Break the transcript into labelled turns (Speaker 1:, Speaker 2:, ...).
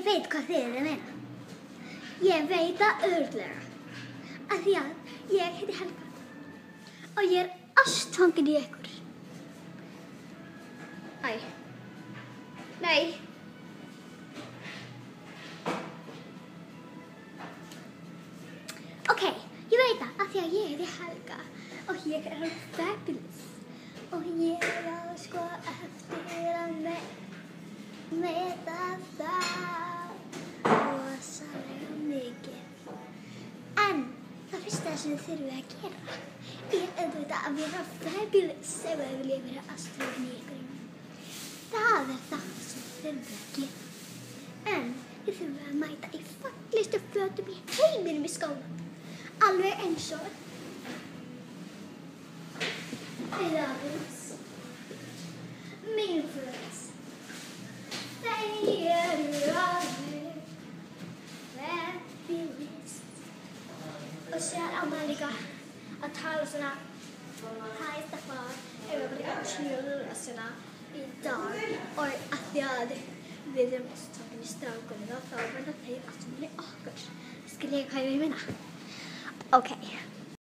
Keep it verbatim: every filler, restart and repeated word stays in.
Speaker 1: Ég veit hvað þið eruð að meina. Ég veit það örugglega. Af því að ég heiti Helga. Og ég er ástfangin í ykkur. Æ. Nei. Ok, ég veit það, af því að ég heiti Helga. Og ég er fabulous. Og ég er að sko eftir að me meta það rosalega mikið. En það fyrsta sem þið þurfið að gera er auðvitað að vera fabulous ef þið viljið vera ástfangin í ykkur. Það er það sem þið þurfið að gera. En þið þurfið að mæta í fallegustu fötum í heiminum í skólann. Alveg eins og Eðaðins, mín föt, þeir eru alveg fabulous. Og sér á maður líka að tala svona hæ Stefán, ef við bara að tjóla svona í dag. Og að því að við erum ástfangin í strákunum og þá verða þeir ástfangin í okkur. Skiljiði hvað ég vil meina? Ok.